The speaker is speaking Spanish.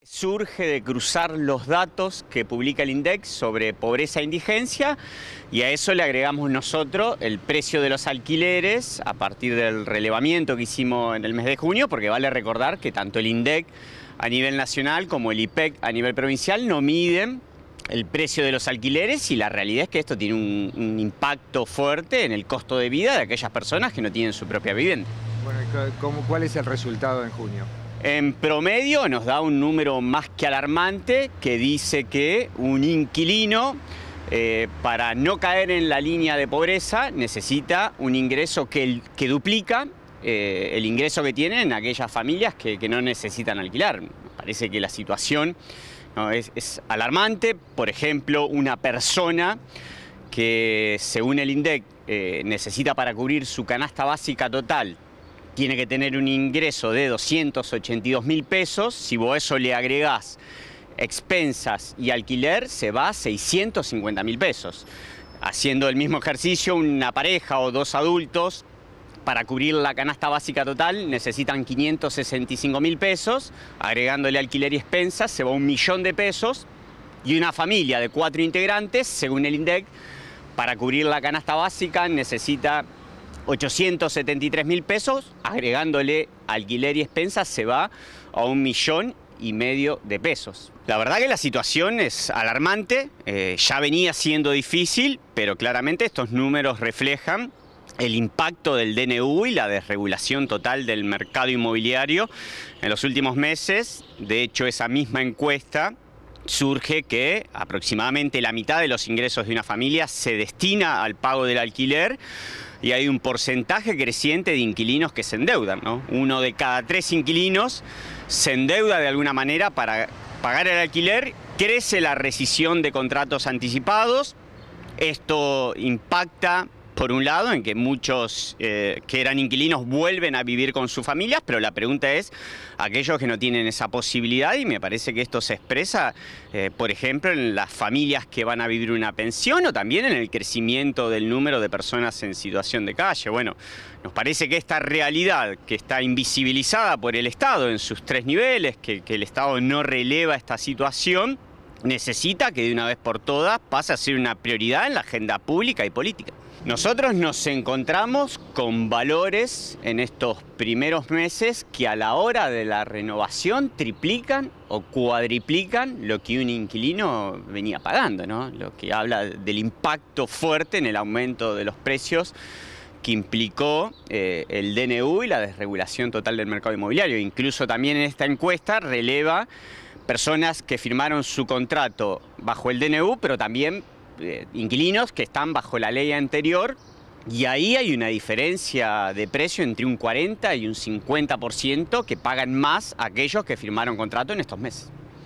Surge de cruzar los datos que publica el INDEC sobre pobreza e indigencia, y a eso le agregamos nosotros el precio de los alquileres a partir del relevamiento que hicimos en el mes de junio, porque vale recordar que tanto el INDEC a nivel nacional como el IPEC a nivel provincial no miden el precio de los alquileres, y la realidad es que esto tiene un impacto fuerte en el costo de vida de aquellas personas que no tienen su propia vivienda. Bueno, ¿cuál es el resultado en junio? En promedio nos da un número más que alarmante que dice que un inquilino, para no caer en la línea de pobreza, necesita un ingreso que duplica el ingreso que tienen aquellas familias que no necesitan alquilar. Me parece que la situación es alarmante. Por ejemplo, una persona que, según el INDEC, necesita para cubrir su canasta básica total, tiene que tener un ingreso de 282.000 pesos. Si vos eso le agregás expensas y alquiler, se va a 650.000 pesos. Haciendo el mismo ejercicio, una pareja o dos adultos, para cubrir la canasta básica total, necesitan 565.000 pesos. Agregándole alquiler y expensas, se va a 1 millón de pesos. Y una familia de 4 integrantes, según el INDEC, para cubrir la canasta básica necesita 873.000 pesos, agregándole alquiler y expensas se va a 1,5 millones de pesos. La verdad que la situación es alarmante, ya venía siendo difícil, pero claramente estos números reflejan el impacto del DNU y la desregulación total del mercado inmobiliario en los últimos meses. De hecho, esa misma encuesta surge que aproximadamente la mitad de los ingresos de una familia se destina al pago del alquiler, y hay un porcentaje creciente de inquilinos que se endeudan, ¿no? 1 de cada 3 inquilinos se endeuda de alguna manera para pagar el alquiler. Crece la rescisión de contratos anticipados. Esto impacta, por un lado, en que muchos que eran inquilinos vuelven a vivir con sus familias, pero la pregunta es aquellos que no tienen esa posibilidad, y me parece que esto se expresa, por ejemplo, en las familias que van a vivir una pensión, o también en el crecimiento del número de personas en situación de calle. Bueno, nos parece que esta realidad, que está invisibilizada por el Estado en sus 3 niveles, que el Estado no releva esta situación, necesita que de una vez por todas pase a ser una prioridad en la agenda pública y política. Nosotros nos encontramos con valores en estos primeros meses que a la hora de la renovación triplican o cuadriplican lo que un inquilino venía pagando, ¿no? Lo que habla del impacto fuerte en el aumento de los precios que implicó el DNU y la desregulación total del mercado inmobiliario. Incluso también en esta encuesta releva personas que firmaron su contrato bajo el DNU, pero también inquilinos que están bajo la ley anterior, y ahí hay una diferencia de precio entre un 40 y un 50% que pagan más aquellos que firmaron contrato en estos meses.